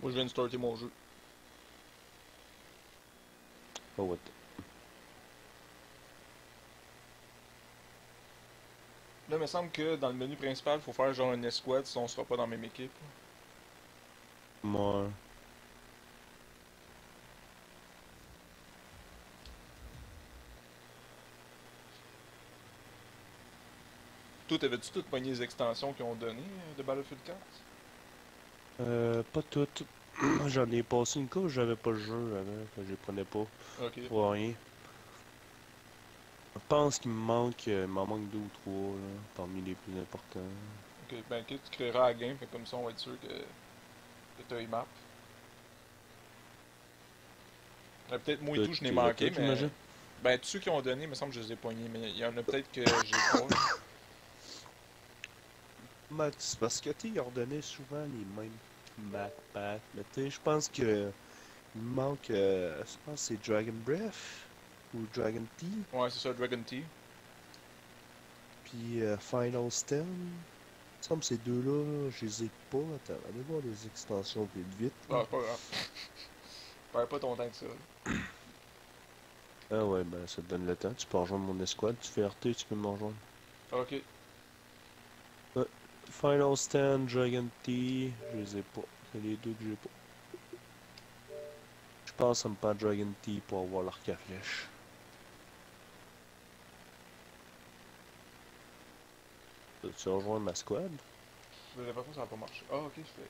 Moi, je viens de starter mon jeu. Oh, what? Là, il me semble que dans le menu principal, faut faire genre une escouade si on sera pas dans la même équipe. Moi. Toi, t'avais-tu toutes pogné les extensions qu'ils ont données de Battlefield 4? Pas toutes. J'en ai passé une couple, j'avais pas le jeu avant, que je les prenais pas. Ok. Pour rien. Je pense qu'il me manque, il m'en manque deux ou trois, là, parmi les plus importants. Ok, ben ok, tu créeras la game, fait comme ça on va être sûr que t'as les maps. Peut-être moi et tout, je n'ai Tu les as manqué, toutes, mais. j'imagine? Ben, tous ceux qui ont donné, il me semble que je les ai pognés, mais il y en a peut-être que j'ai pas. Là. Ben, c'est parce que, tu sais, ils ordonnaient souvent les mêmes backpacks, mais tu sais, je pense que il me manque, je pense que c'est Dragon Breath ou Dragon Tea, Ouais, c'est ça, Dragon Tea. puis Final Stand. Il me semble que ces deux-là, je les ai pas. Attends, allez voir les extensions vite vite, là. Ah, c'est pas grave. Perds pas ton temps que ça. Ah ouais, ben ça te donne le temps. Tu peux rejoindre mon escouade. Tu fais RT, tu peux me rejoindre. Ok. Ouais. Final Stand, Dragon Tea, je les ai pas. C'est les deux que j'ai pas. Je pense que ça me prend Dragon Tea pour avoir l'arc à flèche. Tu rejoindre ma squad? Je l'avais pas fait, ça va pas marcher. Ah, ok, je fais.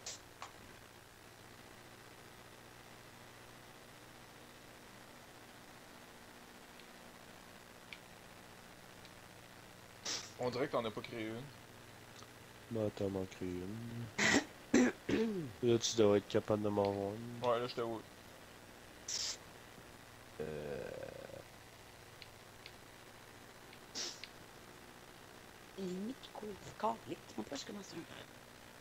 On dirait que t'en as pas créé une. Ben, t'en manquerait une. Là, tu devrais être capable de m'en rejoindre. Ouais, là, je te vois. Les limites qui courent corps, on peut commencer un peu.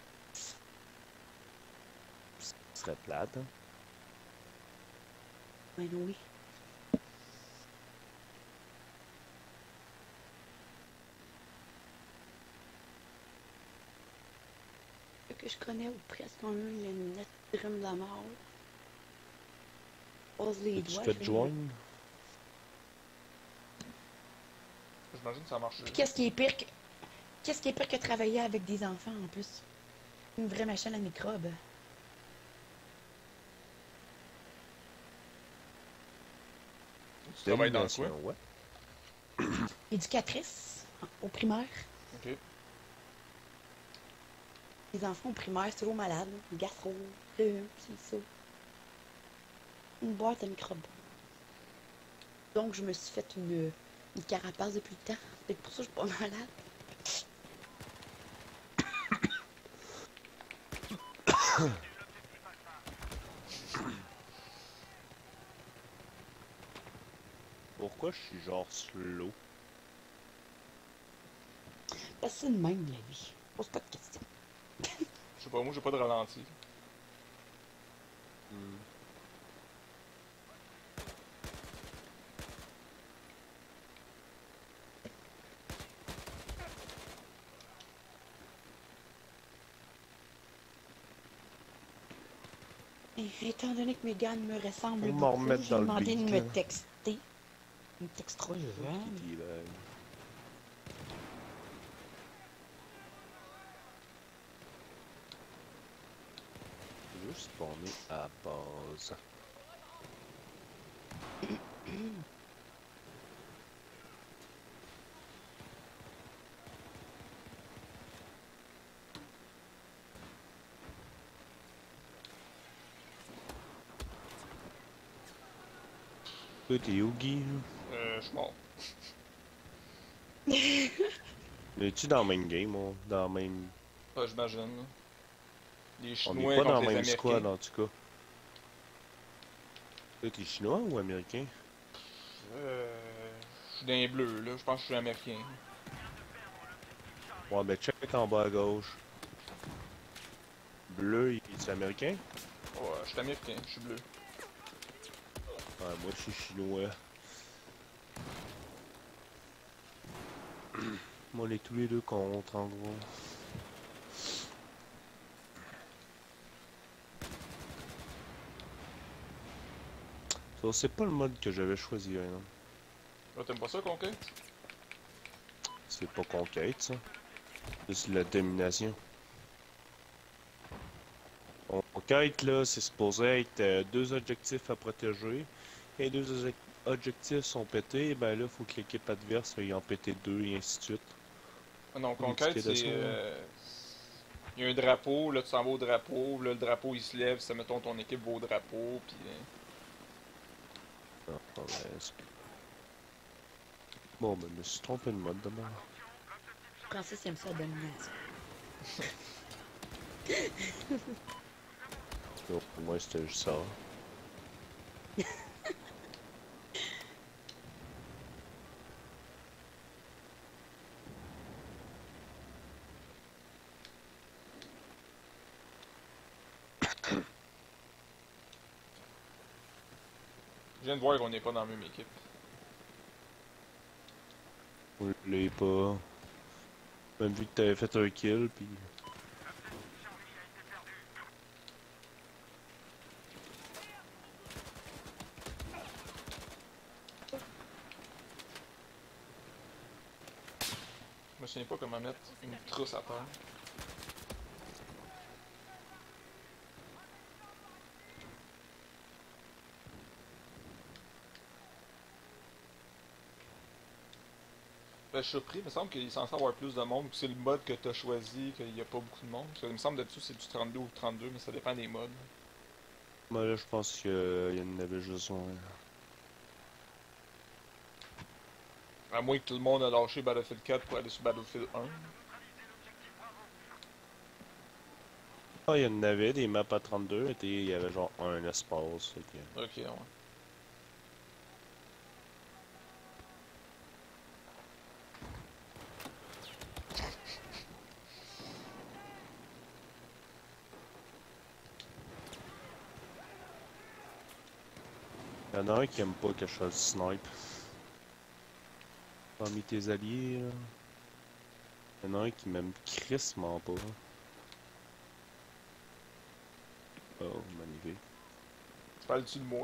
Ce serait plate, hein? Ouais, non, oui. Ceux que je connais, ou presque un, il y a une nette rime de la mort. Pose les Tu doigts. fais te joindre? J'imagine que ça marche. Puis qu'est-ce qui est pire que. Qu'est-ce qui est pire que travailler avec des enfants en plus? Une vraie machine à microbes. Tu travailles dans quoi? Ouais. Éducatrice au primaire. Ok. Les enfants au primaire, c'est toujours malade. Gastro, rhume, c'est ça. Une boîte à microbes. Donc, je me suis fait une carapace depuis le temps. C'est pour ça que je suis pas malade. Pourquoi je suis genre slow? Parce que c'est de même, la vie. Pose pas de questions. Je sais pas, moi j'ai pas de ralenti. Hmm. Et étant donné que mes gars me ressemblent Faut m'en beaucoup, remettre j'ai dans le demandé de beat, me là. texter. Il me textera Qui jamais. dit, ben, juste spawner à base. Toi, t'es Yugi, là? Je suis mort. Es-tu dans le même game, on? Dans le même... Ah, j'imagine. Là. Les On n'est Chinois pas dans contre le les même Américains. squad, en tout cas. Toi, t'es chinois ou américain? Je suis d'un bleu, là. Je pense que je suis américain. Ouais, ben check en bas à gauche. Bleu, il est américain? Ouais, je suis américain, je suis bleu. Ouais, moi, je suis chinois. Moi, on est tous les deux contre, en gros. Ça, c'est pas le mode que j'avais choisi, hein. Là, t'aimes pas ça, Conquête? C'est pas conquête, ça. C'est de la domination. Conquête, là, c'est supposé être deux objectifs à protéger. Et deux objectifs sont pétés, ben là, faut que l'équipe adverse ait en pété deux, et ainsi de suite. Ah non, Des Conquête, tickets de c'est... ça, là. Il y a un drapeau, là, tu s'en vas au drapeau, là, le drapeau, il se lève, ça, mettons, ton équipe va au drapeau, puis... Non, bon, ben, je me suis trompé de mode, d'abord. Francis aime ça, la domination. Donc, pour moi, c'était juste ça. Je viens de voir qu'on n'est pas dans la même équipe. Je l'ai pas. Même vu que t'avais fait un kill, puis... Je me souviens pas comment mettre une trousse à terre. Ben, je suis surpris, il me semble qu'il est censé avoir plus de monde, que c'est le mode que t'as choisi, qu'il n'y a pas beaucoup de monde. Parce que il me semble d'habitude c'est du 32 ou 32, mais ça dépend des modes. Moi, là, je pense qu'il y en avait juste un. À moins que tout le monde a lâché Battlefield 4 pour aller sur Battlefield 1. Ah, il y en avait des maps à 32, et il y avait genre un espace. Fait que... Ok, ouais. Il y en a un qui aime pas que je fasse du snipe. Parmi tes alliés, là. Il y en a un qui m'aime crissement pas. Oh, magnifique. Tu parles-tu de moi?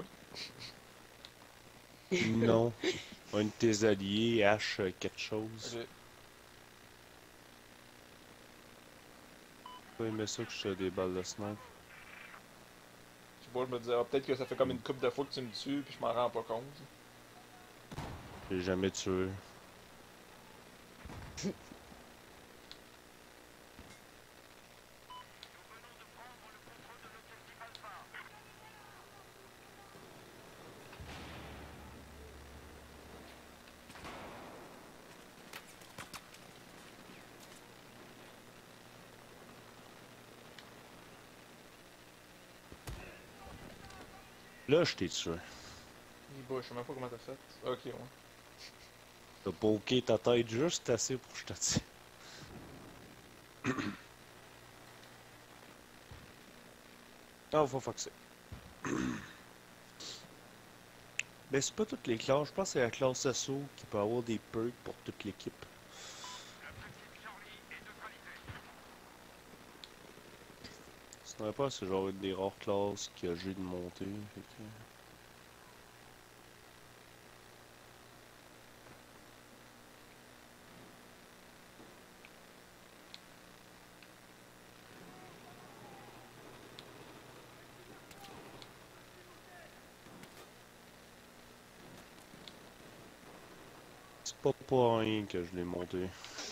Non. Un de tes alliés, H quelque chose. Ok. J'ai pas aimé ça que je tire des balles de snipe. Je sais pas, je me disais, ah, peut-être que ça fait comme une couple de fois que tu me tues, puis je m'en rends pas compte. J'ai jamais tué. Là, je t'ai tué. Je sais même pas comment t'as fait. Ok, ouais. T'as poké ta tête juste assez pour que je te tire. Ah, faut foxer. Ben, c'est pas toutes les classes. Je pense que c'est la classe assaut qui peut avoir des perks pour toute l'équipe. Sinon, pas, c'est genre une des rares classes qui a jeu de montée. Fait que... C'est pas pour rien que je l'ai monté.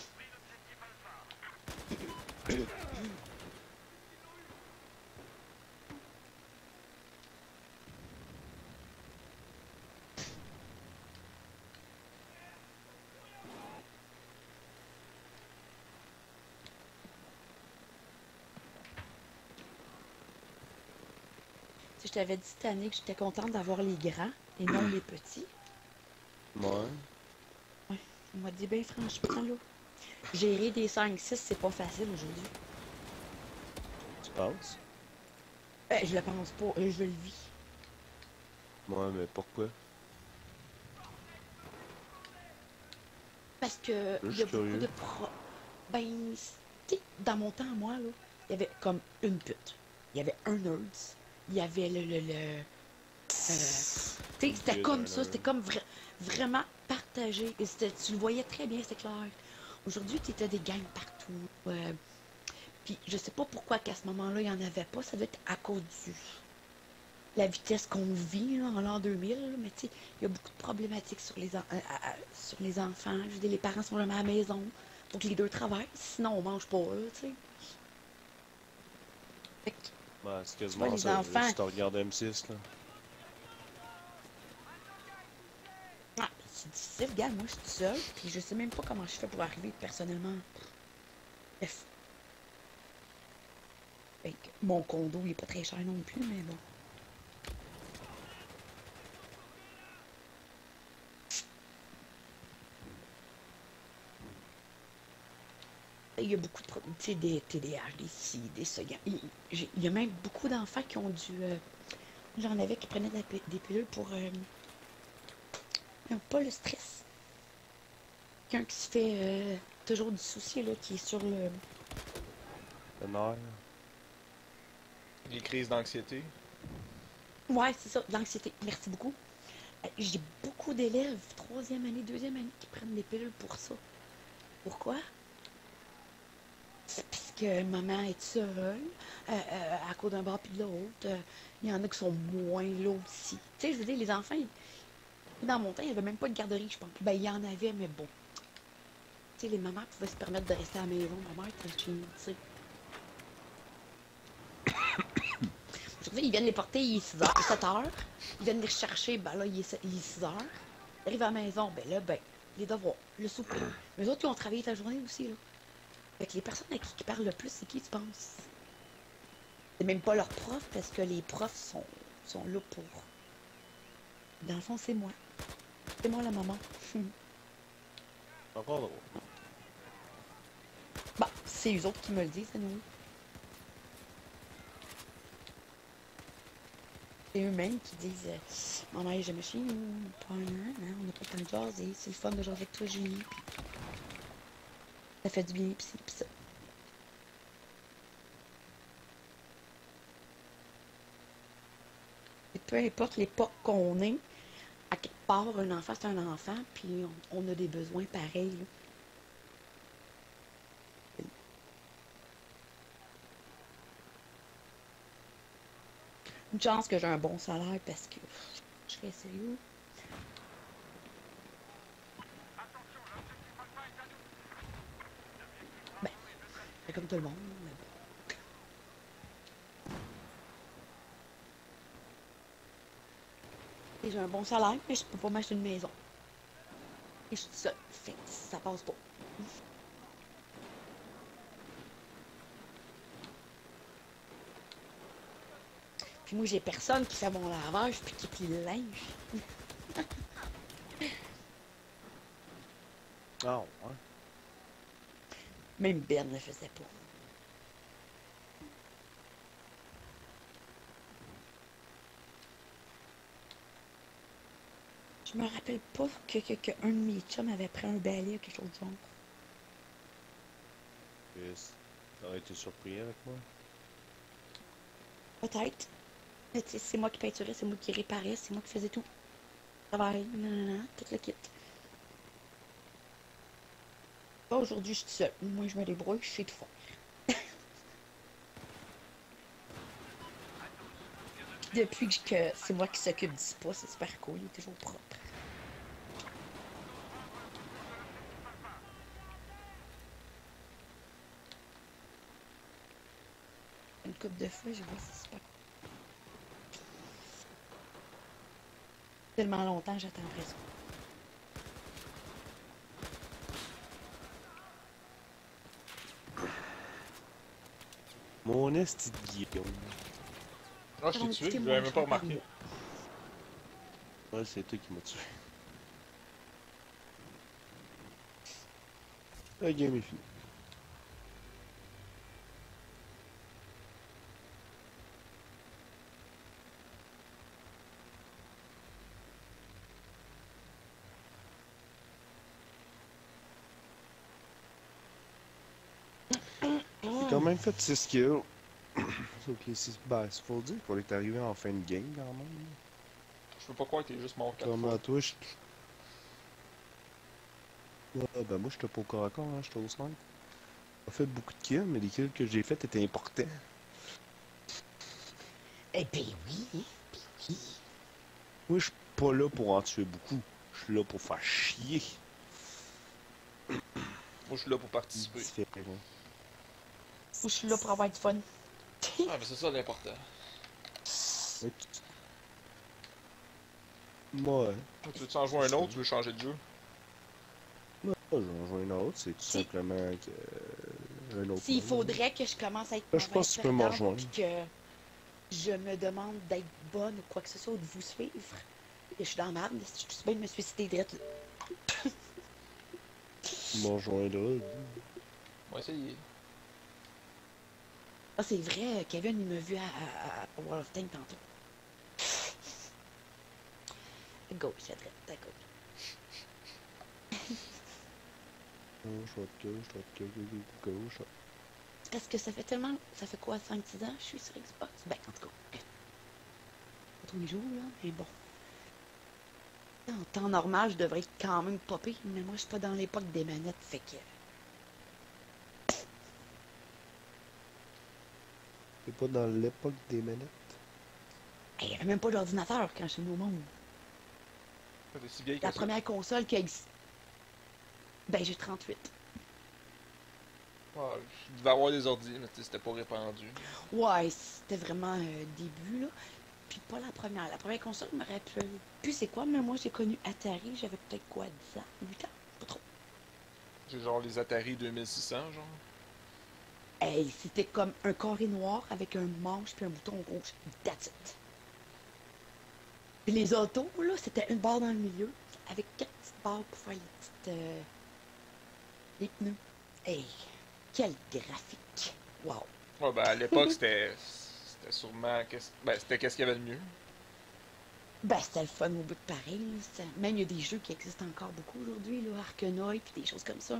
Si je t'avais dit cette année que j'étais contente d'avoir les grands et non les petits, Ouais. ouais, on m'a dit, ben franchement, là, gérer des 5-6, c'est pas facile aujourd'hui. Tu penses? Je le pense pas, je le vis. Ouais, mais pourquoi? Parce que Je il y suis a beaucoup curieux. de Ben, tu sais, dans mon temps, moi, là, il y avait comme une pute. Il y avait un nerd. Il y avait le Tu sais, c'était comme ça, c'était comme vraiment partagé. Et tu le voyais très bien, c'est clair. Aujourd'hui, tu as des gangs partout. Puis je sais pas pourquoi qu'à ce moment-là, il n'y en avait pas. Ça doit être à cause du la vitesse qu'on vit là, en l'an 2000. Là. Mais tu sais, il y a beaucoup de problématiques sur les enfants. Je veux dire, les parents sont jamais à la maison. Faut que les deux travaillent. Sinon, on mange pas, là, tu sais. Fait que, Ben, c'est tu vois, quasiment les ça, enfants... si tu regardes M6, là. Ah, c'est difficile, regarde, moi, je suis toute seule. Puis je sais même pas comment je fais pour arriver, personnellement. Bref. Fait que mon condo, il est pas très cher non plus, mais bon. Il y a beaucoup de problèmes, tu sais, des TDAH, des ci, des ça. Il y a même beaucoup d'enfants qui ont du... j'en avais qui prenaient des pilules pour... non, pas le stress. Quelqu'un qui se fait toujours du souci, là, qui est sur le... Le nerf. Les crises d'anxiété. Ouais, c'est ça, de l'anxiété. Merci beaucoup. J'ai beaucoup d'élèves, troisième année, deuxième année, qui prennent des pilules pour ça. Pourquoi? C'est parce que maman est seule, à cause d'un bord puis de l'autre. Il y en a qui sont moins là aussi. Tu sais, je veux dire, les enfants, dans mon temps, il n'y avait même pas de garderie, je pense. Ben, il y en avait, mais bon. Tu sais, les mamans pouvaient se permettre de rester à la maison. Ma mère était chez nous, tu sais. Aujourd'hui, ils viennent les porter, il est 7 heures. Ils viennent les rechercher, ben là, il est 6 heures. Ils arrivent à la maison, ben là, ben, les devoirs, le souper. Les autres, ils ont travaillé la journée aussi, là. Fait que les personnes à qui parlent le plus, c'est qui, tu penses? C'est même pas leurs profs, parce que les profs sont là pour... Dans le fond, c'est moi. C'est moi la maman. Encore drôle. Bah, c'est eux autres qui me le disent, c'est nous. C'est eux-mêmes qui disent maman, je me chie, pas un an, hein, on n'a pas le temps de jaser, c'est le fun de jaser avec toi, Julie. Ça fait du bien, pis ça. Et peu importe l'époque qu'on est, à quelque part, un enfant, c'est un enfant, puis on a des besoins pareils. Là. Une chance que j'ai un bon salaire parce que je serais sérieux. Ben, c'est comme tout le monde, mais bon. Et j'ai un bon salaire, mais je peux pas m'acheter une maison. Et je suis seule. Fait que ça passe pas. Puis moi, j'ai personne qui fait mon lavage puis qui plie le linge. Ah, ouais. Même Ben ne le faisait pas. Je me rappelle pas que un de mes chums avait pris un balai ou quelque chose du genre. Yes. T'aurais été surpris avec moi? Peut-être. Mais tu sais, c'est moi qui peinturais, c'est moi qui réparais, c'est moi qui faisais tout. Travail, nanana, tout le kit. Pas aujourd'hui, je suis seule. Moi, je me débrouille, je sais tout faire. Depuis que c'est moi qui s'occupe du spa, c'est super cool, il est toujours propre. Une couple de fois, je vois, c'est super cool. Tellement longtemps, j'attendrai ça. Mon esti de Guillaume. Ah, je t'ai tué, je l'avais même pas remarqué. Ouais, c'est toi qui m'as tué. La game est finie. J'ai quand même fait 6 kills. Ok, ben, faut le dire qu'on est arrivé en fin de game quand même. Je peux pas croire que t'es juste mort 4 Comment fois. toi, je... Ah, ben moi, j'étais pas au corps à corps, hein, j'étais au snipe. J'ai fait beaucoup de kills, mais les kills que j'ai faits étaient importants. Eh ben oui, hein, ben oui. Moi, je suis pas là pour en tuer beaucoup. Je suis là pour faire chier. Moi, je suis là pour participer. Différent. Moi, je suis là pour avoir du fun. Ah, mais c'est ça l'important. Ouais, ouais. Tu veux-tu en jouer un autre, tu veux changer de jeu? Moi, j'en joue un autre, c'est tout Si- simplement que... un autre S'il mode. faudrait que je commence à être Je pense que tu peux m'en perdante, rejoindre. puis que je me demande d'être bonne ou quoi que ce soit, ou de vous suivre, et je suis dans la merde, je suis bien de me suicider direct. Tu m'en rejoindras. On va essayer. Ah, c'est vrai, Kevin, il m'a vu à World of Tanks tantôt. À gauche, à droite, à gauche. Je vais te gauche. Parce que ça fait tellement... Ça fait quoi, 5-6 ans que je suis sur Xbox? Ben, en tout cas, pas tous les jours, là, mais bon. En temps normal, je devrais être quand même popé, mais moi, je suis pas dans l'époque des manettes, fait que... T'es pas dans l'époque des manettes? Il n'y avait même pas d'ordinateur quand je suis venu au monde. T'es si vieille que La ça. première console qui existe. Ben, j'ai 38. Ah, il devait avoir des ordi, mais tu sais, c'était pas répandu. Ouais, c'était vraiment début, là. Puis pas la première. La première console, je me rappelle plus c'est quoi, mais moi, j'ai connu Atari, j'avais peut-être quoi, 10 ans, 8 ans? Pas trop. J'ai genre les Atari 2600, genre. Hey, c'était comme un carré noir avec un manche puis un bouton rouge. That's it. Puis les autos, là, c'était une barre dans le milieu, avec 4 petites barres pour faire les pneus. Hey, quel graphique. Wow. Ouais, ben à l'époque, c'était sûrement. Ben, c'était qu'est-ce qu'il y avait de mieux. Ben, c'était le fun au bout de pareil. Là. Même il y a des jeux qui existent encore beaucoup aujourd'hui, là, Arkanoid puis des choses comme ça.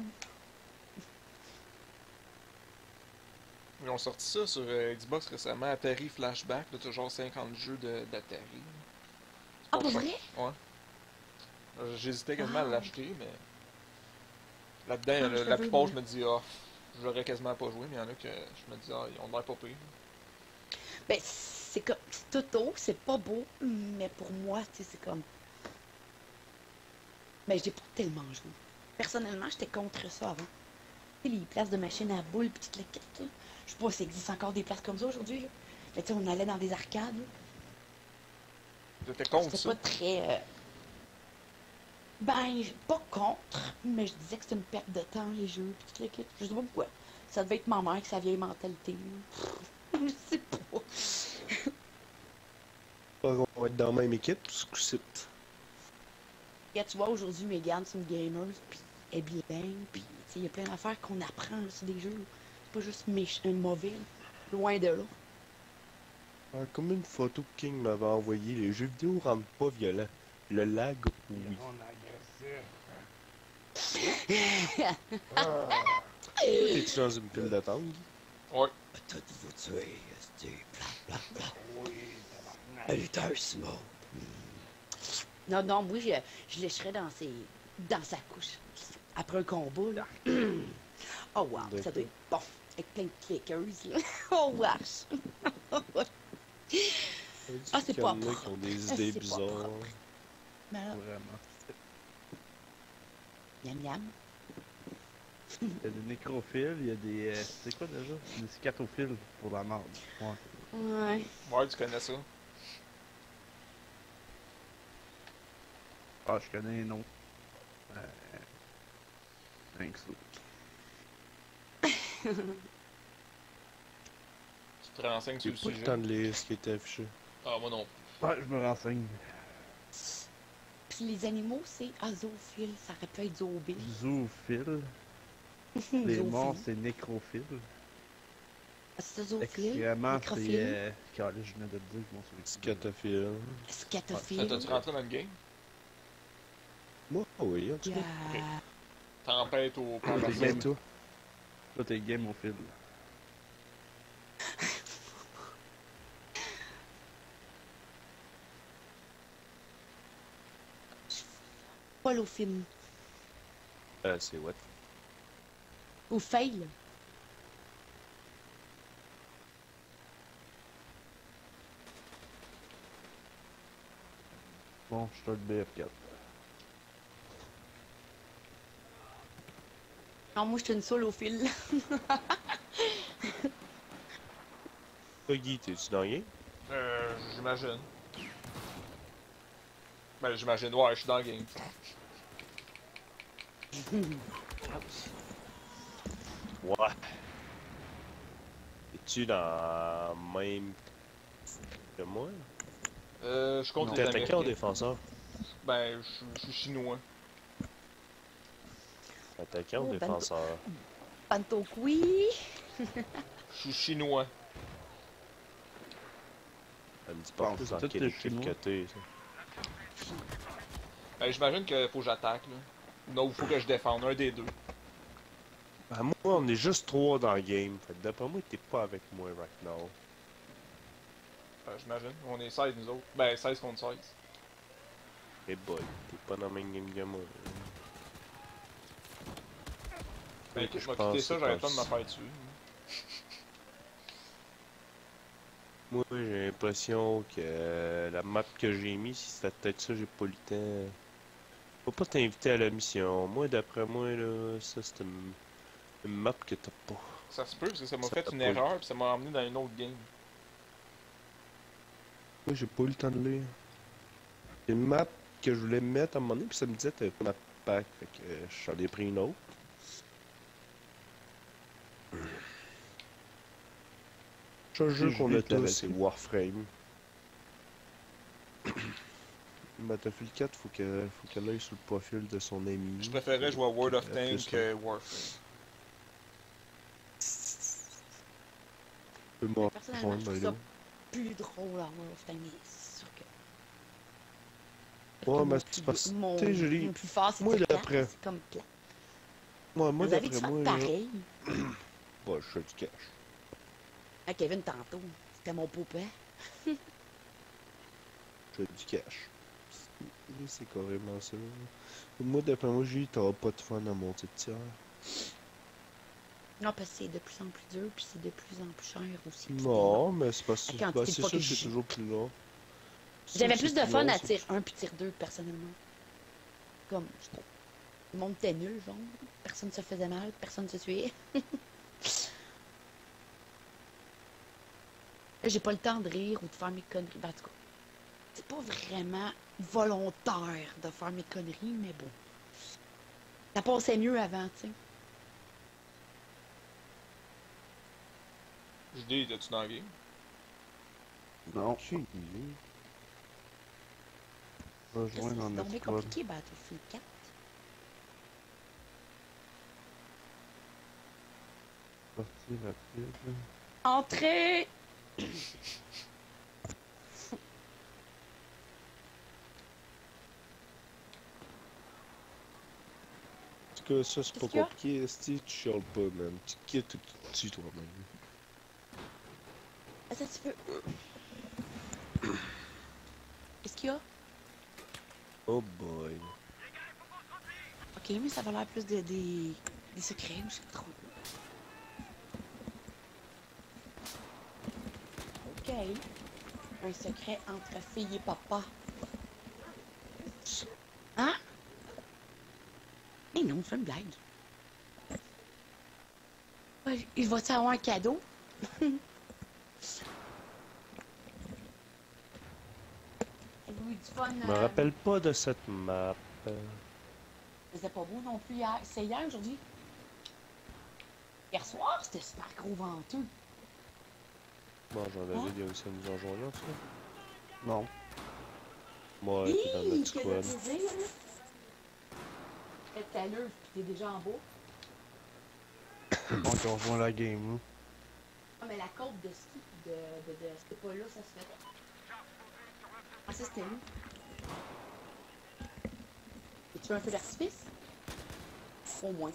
Ils ont sorti ça sur Xbox récemment, Atari Flashback, là, t'as genre 50 jeux d'Atari. Ah, pour vrai? Ouais. J'hésitais quasiment à Ah. l'acheter, mais. Là-dedans, Ah, je la l'avais, plupart, moi. je me dis, ah, j'aurais quasiment pas joué, mais il y en a que je me dis, ah, ils ont l'air pas pire. Ben, c'est comme. C'est tout haut, c'est pas beau, mais pour moi, tu sais, c'est comme. Ben, j'ai pas tellement joué. Personnellement, j'étais contre ça avant. Tu sais, les places de machines à boules pis toute la quête, là. Je sais pas s'il existe encore des places comme ça aujourd'hui, là. Mais tu sais, on allait dans des arcades, là. J'étais contre C'était ça. pas très. Ben, pas contre, mais je disais que c'était une perte de temps, les jeux, pis toute la quête. Je sais pas pourquoi. Ça devait être ma mère avec sa vieille mentalité, là. Je sais pas. On va être dans la même équipe, ce coup-ci. Et tu vois, aujourd'hui, Megan, c'est une gamer, puis elle est bilingue, puis il y a plein d'affaires qu'on apprend là, sur des jeux. C'est pas juste un mauvais, là. Loin de là. Ah, comme une photo que King m'avait envoyée, les jeux vidéo rendent pas violents. Le lag, oui. T'es-tu dans une pile d'attente, Guy? Ouais. Peut-être vous tuer, bla bla bla. Elle est un smoke. Non, non, moi, je lécherais dans sa couche. Après un combat, là. Oh, wow, ça doit être bon. Avec plein de clickers, là. Oh, wesh. Ah, c'est Il y pas en a qui propre. ont des C'est idées pas bizarres. propre. Mais là, Vraiment. miam miam. Il y a des nécrophiles, il y a des. C'est quoi déjà? Des scatophiles pour la mort. Ouais. Ouais. Ouais, tu connais ça. Ah, je connais un nom. Rien que ça. Tu te renseignes sur J'ai le pas le sujet. temps de lire ce qui était affiché. Ah, moi non. Ouais, je me renseigne. Puis les animaux, c'est zoophile. Ça aurait pu être zoobile. Zoophile. Les morts, c'est nécrophile. Ah, c'est zoophile. Extrêmement, Nécrophile. c'est. Calais, je venais de te dire que mon Scatophile. Scatophile. T'as-tu rentré dans le game? Moi, oui, en tout Il y cas. a... Tempête au Ah, camp les C'est games. toi. Là, t'es gameophile. Pas au film. C'est what? Au fail. Bon, je start BF4. Non, moi, je suis une seule au fil. Toi, Guy, t'es-tu dans le game? J'imagine. Ben, j'imagine, ouais, je suis dans le game. Ouais. Es-tu dans le même que moi? Je compte Non. les T'es attaquant ou Américains. défenseur? Ben, je suis chinois. Attaquant ou Oh, défenseur? Pantoqui. Je suis chinois. Elle me dit pas Bon, plus c'est dans tout quelle le équipe chinois. que t'es, ça. Ben, j'imagine qu'il faut que j'attaque, là. Non, il faut que je défende, un des deux. Ah, moi, on est juste 3 dans le game. Fait que d'après moi, t'es pas avec moi right now. J'imagine. On est 16, nous autres. Ben, 16 contre 16. Hey boy, t'es pas dans le même game que moi. Ben, Oui, écoute, je je vais pense quitter que ça, c'est j'arrête pas de me parce- faire tuer. Moi, j'ai l'impression que la map que j'ai mis, si c'était peut-être ça, j'ai pas eu le temps. Faut pas t'inviter à la mission. Moi, d'après moi, là, ça, c'est une map que t'as pas. Ça se peut, parce que ça m'a Ça fait t'a une pas eu. erreur, puis ça m'a emmené dans une autre game. Moi, j'ai pas eu le temps de lire. C'est une map que je voulais mettre à un moment donné, puis ça me disait t'avais pas ma pack. Fait que j'en ai pris une autre. Le jeu Je qu'on vais a te la tous, c'est laisser. Warframe. Battlefield 4, faut qu'elle aille sur le profil de son ami. Je préférais jouer à World of Plus Tanks que Warframe. peu mort. Personnellement, je trouve ça plus drôle en World of Tanks, c'est sûr que... Ouais, Mon mais plus- c'est parce mon, tu sais, je lis- mon plus fort, c'est moi, Tirkat, d'après- c'est comme plat. moi Vous avez d'après dû moi, faire là, pareil bah, je fais du cash. à Kevin tantôt. C'était mon poupée. Je fais du cash. C'est carrément ça. Moi, d'après moi, j'ai t'auras pas de fun à monter de tir. Non, parce que c'est de plus en plus dur, puis c'est de plus en plus cher aussi. puis Non, mais c'est parce La que quantité de c'est fois ça, que c'est je- toujours plus long. J'avais Ça, plus c'est de fun long, à ça. tir 1 puis tir 2, personnellement. Comme, je trouve. Le monde était nul, genre. Personne se faisait mal, personne se tuait. Là, j'ai pas le temps de rire ou de faire mes conneries. Ben, en tout cas, c'est pas vraiment volontaire de faire mes conneries, mais bon. Ça passait mieux avant, tu sais. Je dis, étais-tu dans le game? Non, J'ai une je vais rejoindre dans C'est notre donc bien squad. compliqué, Battlefield 4. Partie rapide. Entrez! En tout cas, ça, c'est pas Qu'est-ce qu'il y a? compliqué. Esti, tu chiales pas, man. Tu te quittes ou tu te tues toi-même. Attends un petit peu. Qu'est-ce qu'il y a? Oh boy. Ok, mais ça va l'air plus des secrets, ou je sais pas trop. Ok. Un secret entre fille et papa. Hein? Mais non, c'est une blague. Ouais, il va-tu avoir un cadeau? Avez-vous eu du fun? Je me rappelle pas de cette map. C'était pas beau non plus hier. C'est hier, aujourd'hui? Hier soir, c'était super gros venteux. Bon, j'en avais dit aussi à nous en joignant, ça. Non. Moi, t'es dans notre Quel squad. plaisir! T'es à l'heure, pis t'es déjà en bas. Donc, on rejoint la game, là. Ah, mais la côte de ski, c'était pas là, ça se fait. Ah, ça, c'était où? Et tu veux un feu d'artifice? Au moins.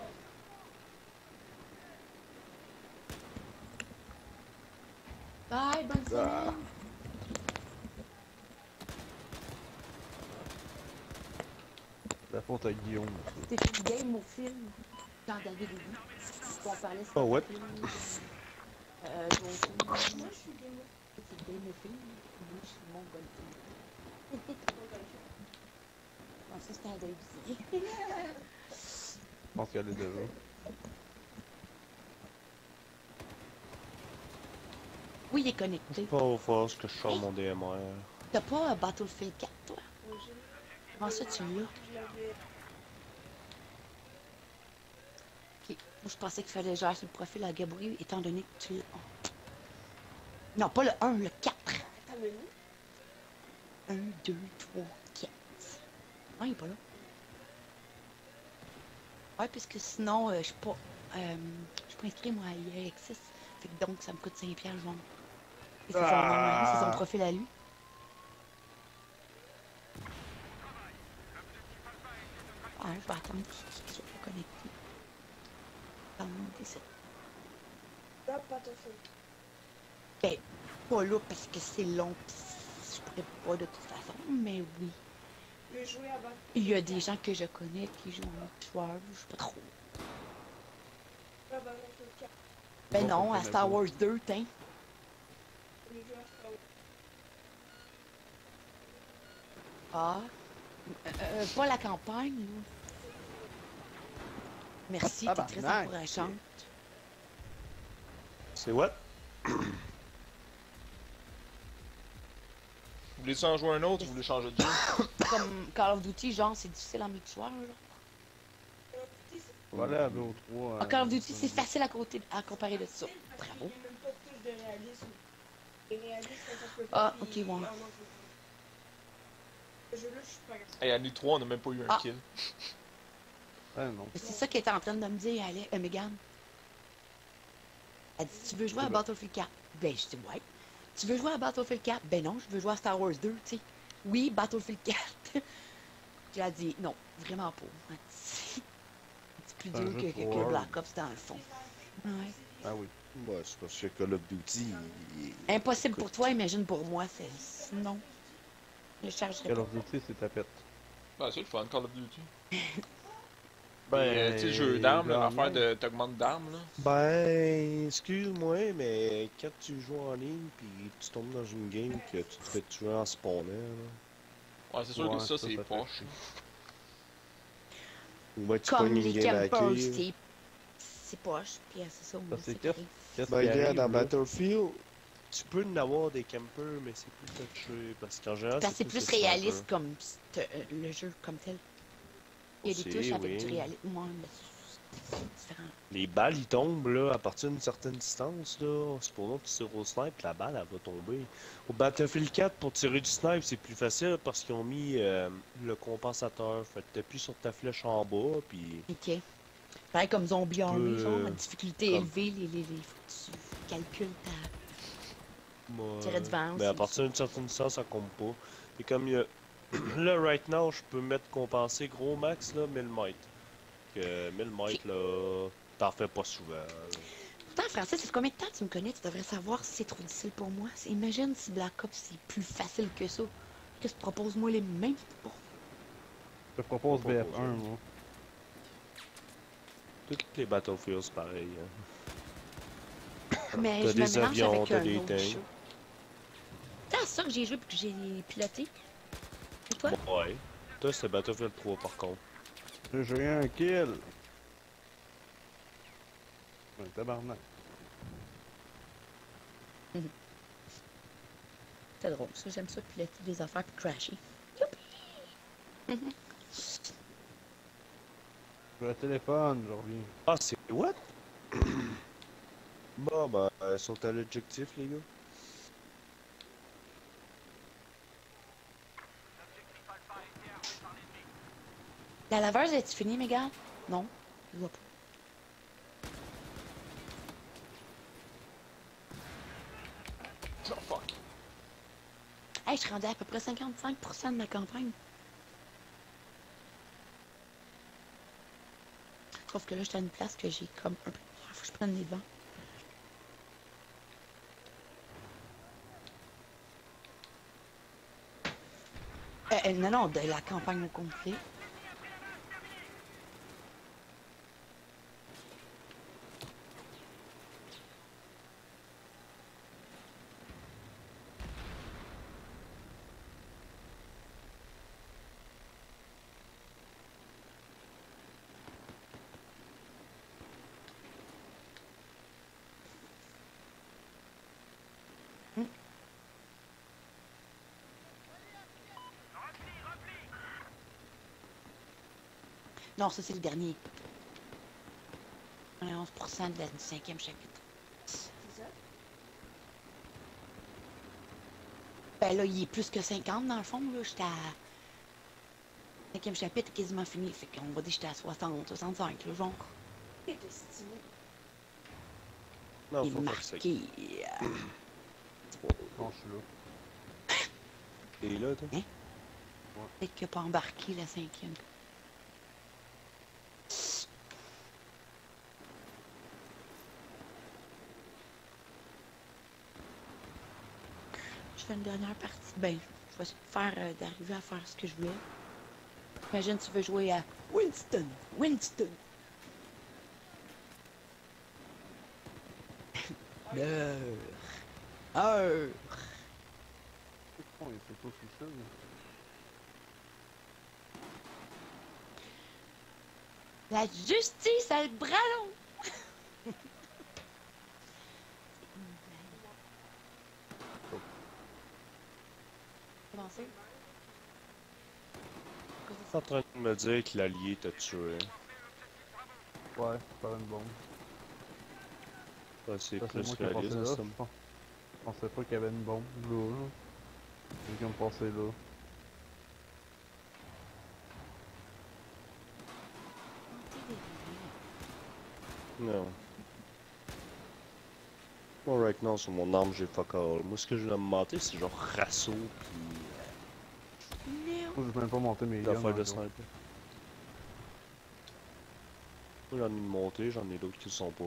Bye, bonne semaine! faute à Guillaume. C'était une game au film, quand David est venu. On parlait sur Oh, what? le film. Donc, moi, je suis game au film. C'est game au film. Moi, je suis mon golf. Non, ça, c'était à David aussi. Je pense qu'elle est déjà. Oui, il est connecté. C'est pas au force que je sors mon DMR. T'as pas Battlefield 4, toi? Comment ça, tu l'as? Ok. Moi, je pensais qu'il fallait gérer sur le profil à Gabriel, étant donné que tu l'as. Non, pas le 1, le 4. 1, 2, 3, 4. Non, il est pas là. Ouais, puisque sinon, je suis pas inscrit, moi, à IRX6. Fait que donc, ça me coûte 5$, je vends. Et c'est son nom, hein, c'est son profil à lui. Ah, je vais attendre qu'il soit pas connecté. Attends, ben, pas là parce que c'est long, pis je pourrais pas de toute façon, mais oui. Il y a des gens que je connais qui jouent au joueur, je sais pas trop. Ben non, à Star Wars 2, tiens. Ah. Pas la campagne, là. Merci, t'es très Tabarnak. encourageante. C'est what? Vous voulez-tu en jouer un autre ou vous voulez changer de jeu? Comme Call of Duty, genre, c'est difficile en multijoueur, là. Voilà, BO3. Ah, Call of Duty, c'est facile à comparer de ça. Bravo. Ah, ok, bon. Hey, à nuit 3, on n'a même pas eu un Ah. kill. Ah non. C'est ça qu'elle était en train de me dire, Megan. Elle dit, tu veux jouer à Battlefield 4? Ben, je dis, ouais. Tu veux jouer à Battlefield 4? Ben non, je veux jouer à Star Wars 2, tu sais. Oui, Battlefield 4. J'ai dit, non, vraiment pas. Elle dit, c'est plus C'est un dur jeu que pour Black Ops dans le fond. Ouais. Ah oui. Ouais, c'est parce que Call of Duty. Impossible pour toi, imagine pour moi, c'est... Non. Je chargerai Call pas. of Duty, c'est tapette. Ben, c'est le fun, Call of Duty. Ben, Tu sais, jeu d'armes, là, gagnant. l'affaire de t'augmentes d'armes, là. Ben, excuse-moi, mais quand tu joues en ligne puis tu tombes dans une game que tu te fais tuer en spawnant, là, Ouais, c'est sûr Ouais, que ça, ça c'est fait poche. chier. ou ben tu Comme pognes une les game à campers, kill. c'est poche, puis c'est ça, Ça, moi, c'est c'est qu'est-ce correct. qu'est-ce Ben, qui regarde, arrive, dans là? Battlefield, tu peux en avoir des campers, mais c'est plus touché. Parce qu'en général, Parce que c'est plus des snipers. réaliste comme le jeu comme tel. Il y a des Aussi, touches avec oui. du réalisme. Moi, mais c'est différent. Les balles, ils tombent, là, à partir d'une certaine distance, là. Supposons que tu tires au snipe, la balle, elle va tomber. Au Battlefield 4, pour tirer du snipe, c'est plus facile parce qu'ils ont mis le compensateur. Fait que t'appuies sur ta flèche en bas, puis... Ok. Pareil comme Zombie Army, genre, à difficulté comme- élevée, faut que tu calcules ta... Moi, Tirer du vent ben, à aussi. partir d'une certaine distance, ça compte pas. Et comme il y a... Là, right now, je peux mettre compenser gros max, là, 1000 mètres. Que 1000 mètres, là, t'en fais pas souvent. là. Pourtant, Francis, ça fait combien de temps que tu me connais? Tu devrais savoir si c'est trop difficile pour moi. Imagine si Black Ops, c'est plus facile que ça. Qu'est-ce que tu proposes, moi, les mêmes? Bon. Je te propose BF1, moi. Toutes les Battlefields, c'est pareil. Hein. Mais T'as je me des mélange avions, avec t'as un des autre tanks. jeu. C'est ça que j'ai joué et que j'ai piloté. Et toi? Bon, ouais. Toi, c'est Battlefield 3, par contre. J'ai eu un kill. Un tabarnak. C'est drôle, ça. J'aime ça piloter des affaires puis crasher. Youpi! J'ai le téléphone, je reviens. Ah, c'est what? Bon, ben, ils sont à l'objectif, les gars. La laveuse, est-tu finie, mes gars? Non, je vois pas. Oh fuck. Hey, je suis rendu à peu près 55% de ma campagne. Sauf que là, j'étais à une place que j'ai comme un peu... Faut que je prenne les devants. Non, non, de la campagne au complet. Non, ça c'est le dernier. 11% du 5e chapitre. C'est ça? Ben là, il est plus que 50 dans le fond. Là, j'étais à... 5e chapitre est quasiment fini. Fait qu'on va dire que j'étais à 60, 65, le genre. Et de stylé. Non, Il est faut faire ça. marqué. Non, je suis là. Et là, toi? Peut-être qu'il n'a pas embarqué la 5e. Je fais une dernière partie. Ben, je vais faire d'arriver à faire ce que je voulais. Imagine, tu veux jouer à Winston. Winston. Heure. Heure. Oh, il fait pas tout ça, là. La justice a le bras long. Commencer. T'es en train de me dire que l'allié t'a tué. Ouais, c'est pas une bombe. Ça, c'est Ça, c'est plus moi qui ai passé réaliste, là. en Je somme. pensais pas qu'il y avait une bombe là. J'ai comme passé là. Non. Moi, right now, sur mon arme, j'ai fuck all. Moi, ce que je voulais me monter, c'est genre Rasso, pis Non. Moi, j'ai même pas monté mes guns. l'affaire de encore. sniper. Moi, j'en ai une montée, j'en ai d'autres qui le sont pas.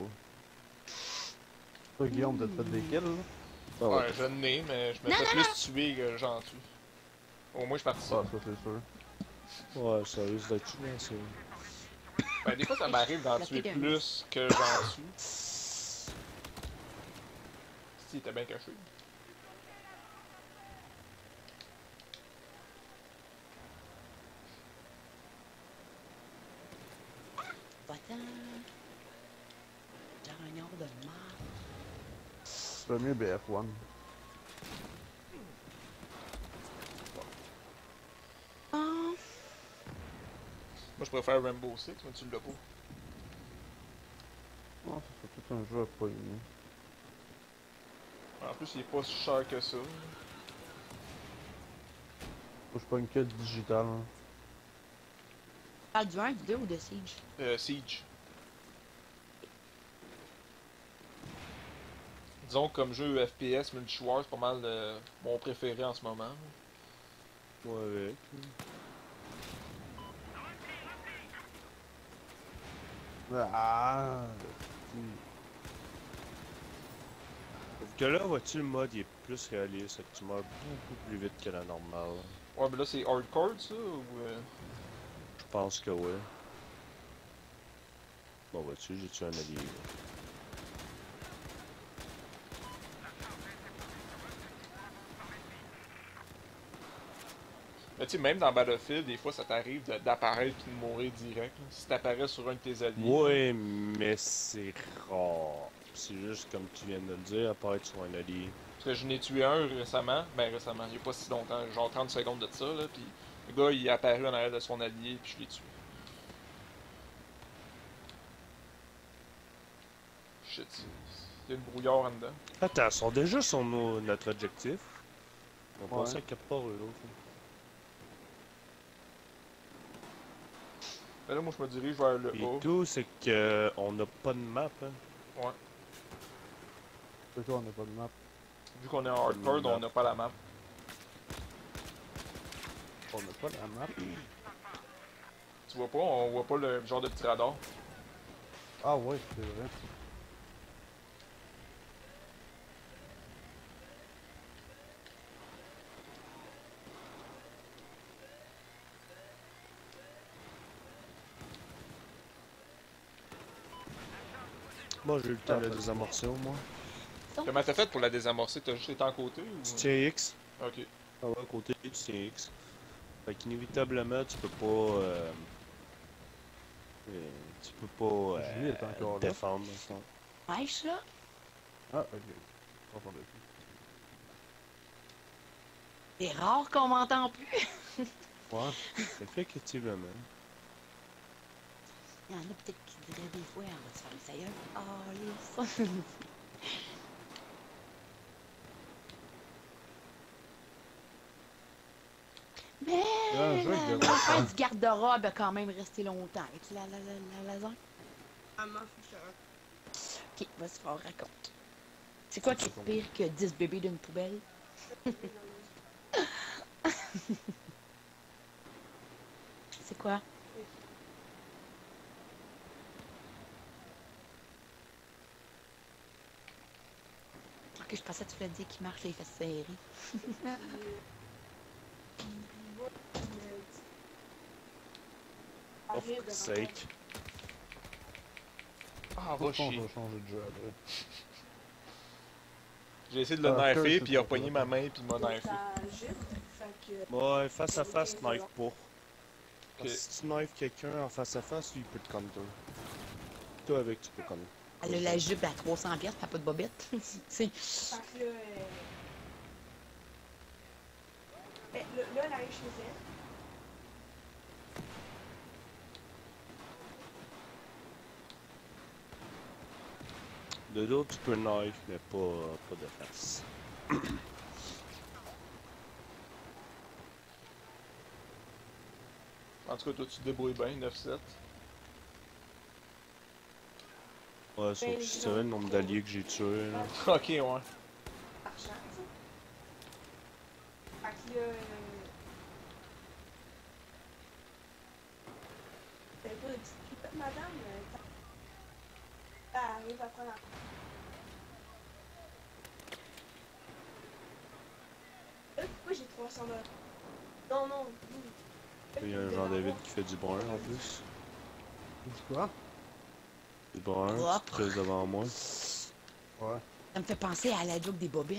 Toi, Guillaume, t'as fait des kills, là? Ah Ouais, je n'ai, mais je me Non, fais non, plus tuer que j'en tue. Au moins, je participe. Ah, ça, c'est sûr. Ouais, ça risque d'être chiant, ça. Ben, des fois, ça m'arrive d'en La tuer figure. plus que j'en tue. Si, il était bien caché. Va-t'en. Genre un ordre de marde. C'est mieux BF1. Oh. Moi, je préfère Rainbow Six, mais tu l'as pas. Non, c'est tout un jeu à pas aimer. En plus, il est pas si cher que ça. Moi, je pogne que le digital. Hein. Parle du 1, du 2 ou de Siege? Siege. Disons que comme jeu FPS multijoueur, c'est pas mal mon préféré en ce moment. Ouais, Ah! Sauf que là, vois-tu, le mode il est plus réaliste, fait que tu meurs beaucoup plus vite que la normale. Ouais, mais là, c'est hardcore, ça, ou... Je pense que ouais. Bon, vois-tu, j'ai tué un allié. Là. Mais tu sais, même dans Battlefield, des fois, ça t'arrive d'apparaître et de mourir direct. Là. Si t'apparais sur un de tes alliés. Ouais, mais c'est rare. C'est juste comme tu viens de le dire, apparaître sur un allié. Parce que je n'ai tué un récemment. Ben, récemment, il n'y a pas si longtemps, genre 30 secondes de ça, là. Puis le gars, il est apparu en arrière de son allié, puis je l'ai tué. Shit, il y a une brouillard en dedans. Attends, ils sont déjà sur notre objectif. On Ouais. pensait à quelque part, eux, l'autre. Ben là, moi, je me dirige vers le Puis haut. tout, c'est que on n'a pas de map, hein. Ouais. C'est toi, on n'a pas de map. Vu qu'on est en hardcore, on n'a pas la map. On n'a pas la map. Tu vois pas, on voit pas le genre de petit radar. Ah ouais, c'est vrai. Moi, j'ai eu le temps de la désamorcer, au moins. Comment t'as fait pour la désamorcer? T'as juste été en côté ou... Tu tiens X. Ok. Ça va à côté, tu tiens X. Fait qu'inévitablement, tu peux pas... tu peux pas Julie est encore là. défendre. Mettons. Wesh, là? Ah, ok. J'entendais plus. C'est rare qu'on m'entend plus. Ouais. Effectivement. Il y en a peut-être qui diraient des fois, on va se faire une sailleule. Oh, les Mais Il y a un jeu avec des l'affaire enfants. du garde-robe a quand même resté longtemps avec la laser. Ah, moi, faut que je Ok, vas-y, fort, raconte. C'est quoi qui est pire que 10 bébés d'une poubelle? C'est quoi? Ok, je pensais que tu voulais dire qu'il marche les fesses serrées. Oh, for fuck's sake. Ah, Faut va qu'on chier. va changer de jeu après. J'ai essayé de le Ah, knifer, Curse, puis il a c'est pogné pas ma main, puis il m'a knifé. Ouais, face à face, knife pas. Ok. Parce que si tu knife quelqu'un en face à face, lui, il peut te counter. Toi, avec, tu peux counter. Elle a la jupe à 300$, pis elle a pas de bobette. C'est... Fait que là, là, elle arrive chez elle. De l'autre, tu peux knife, mais pas de face. En tout cas, toi, tu te débrouilles bien, 9-7. Ouais, sauf que si tu savais le nombre d'alliés que j'ai tués, là. Ok, ouais. Argent, tu sais. Fait que là, t'avais pas de petite pipette, madame? Elle arrive à prendre la... Pourquoi j'ai 300$? Non, non. Il y a un Jean-David qui fait du brun en plus. Tu dis quoi? Du brun, tu te Propre. presses devant moi. Ouais. Ça me fait penser à la joke des bobettes.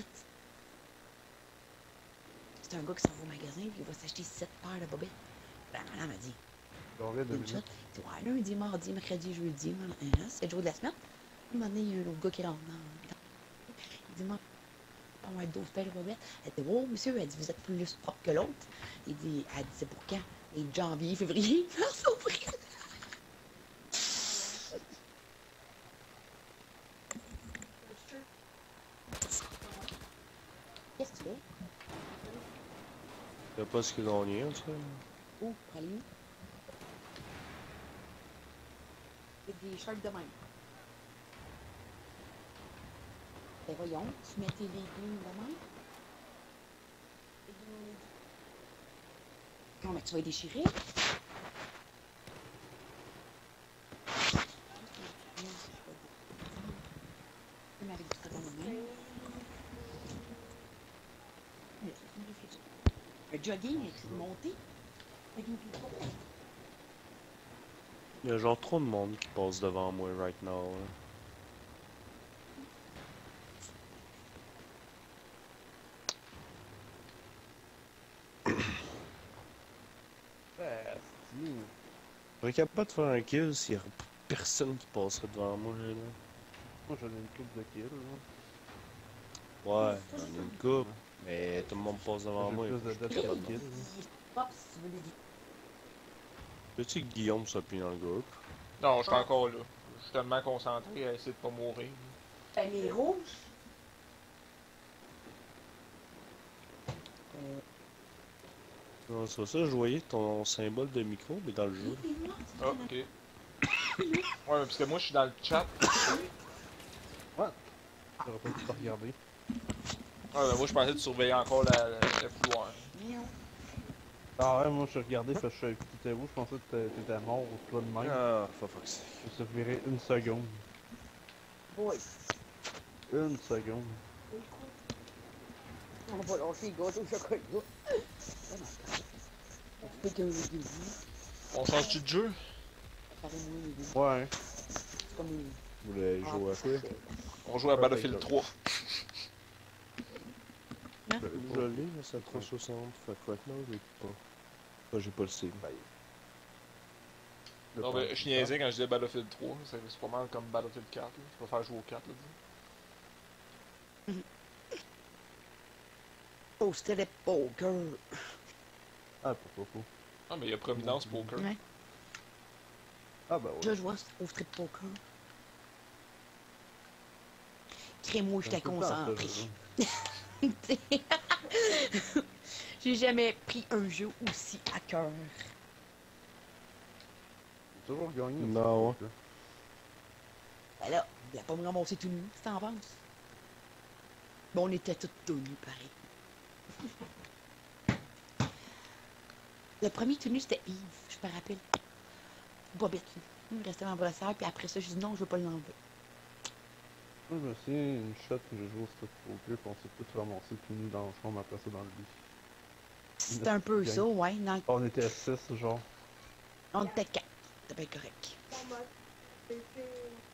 C'est un gars qui s'en va au magasin, puis il va s'acheter 7 paires de bobettes. La madame a dit, J'aurais de une shot. Il dit, ouais, lundi, mardi, mercredi, jeudi, c'est le jour de la semaine. Un moment donné, il y a un autre gars qui rentre dans... Il dit, moi, on va être 12 paires de bobettes. Elle dit, oh, monsieur, elle dit, vous êtes plus propre que l'autre. Elle dit, c'est pour quand? Et janvier, février, mars, avril. Qu'est-ce que tu fais? T'as pas ce qu'ils ont nié, en tout cas. Oh, allez où? Il y a des shirts de même. Ben voyons, tu mets tes légumes de même. Non, mais tu vas les déchirer. Même avec du coton de même. Le jogging, c'est monté. Il y a genre trop de monde qui passe devant moi right now. Là. Si. Je serais capable de faire un kill s'il y a personne qui passerait devant moi. Là. Moi, j'en ai une coupe de kills, là. Ouais, j'en ai une coupe, mais tout le monde passe devant J'ai moi. plus de deaths que de kills, là. Pop, si tu veux les dire. Veux-tu que Guillaume soit plus dans le groupe? Non, je suis encore là. Je suis tellement concentré à essayer de pas mourir. Les rouges. Non, c'est pas ça, je voyais ton symbole de micro, mais dans le jeu. Ah, ok. Ouais, mais parce que moi, je suis dans le chat. J'aurais pas pu te regarder. Ouais, mais moi, je pensais que tu surveillais encore le couloir. Ah ouais, moi, je suis regardé, fait que je savais que t'étais où. Je pensais que t'étais mort ou toi de même. Ah, for fuck's sake. Je me suis viré une seconde. Oui. Une seconde. On va lâcher les gâteaux au chocolat. On peut qu'un légume. On change-tu de jeu? Ouais. C'est comme une... Vous voulez jouer à quoi? On joue à Battlefield 3. Je l'ai, mais c'est à 360, fait que maintenant, je l'ai pas. Enfin, j'ai pas le Steam. Non, mais je niaisais quand je disais Battlefield 3. C'est pas mal comme Battlefield 4. Là. Je vais faire jouer au 4. Là, Oh, c'était le poker. Ah, pourquoi pas. ah, mais il y a Prominence Poker. Ouais. Ah bah Je ouais. jouais au strip poker. Crée-moi, C'est j'étais tout le temps ça, concentré. je veux. J'ai jamais pris un jeu aussi à cœur. J'ai toujours gagné. au Non, Strip Poker. Ben là, il a pas me ramasser tout nu, si t'en penses. Bon, on était tous tout nus, pareil. Le premier tout nu, c'était Yves, je me rappelle. Bobette. Il restait dans le brossard, puis après ça, j'ai dit non, je veux pas l'enlever. Moi, je me souviens une shot que j'ai joué au Strip Poker, puis on s'est tous ramassés tout nus dans le chambre après ça dans le lit. C'était un peu Gang. ça, ouais. Dans... On était 6, genre. On était 4. C'était bien correct. Bon, bah, j'ai fait